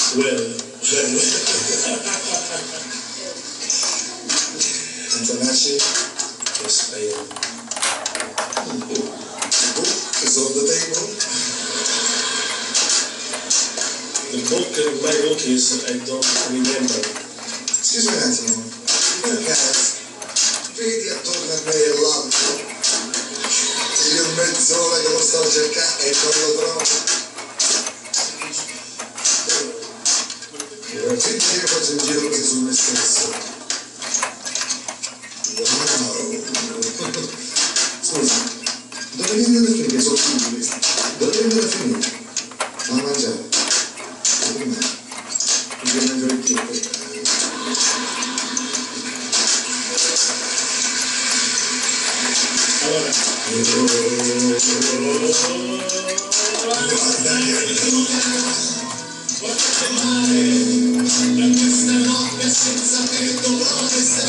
Well. Antonacci? Yes, I am. The book is on the table. The book, my book is, I don't remember. Excuse me un attimo, per caso, vedi attorno a me l'altro? Io mezz'ora che lo stavo cercando e non lo trovo. Finché io faccio un giro così su me stesso. Wow! Scusa, dove viene da finire? Sono tutti questi. Dove viene da finire? Va a mangiare. Come me? Mi viene a mangiare il tipo. Allora. Da questa notte senza che dolore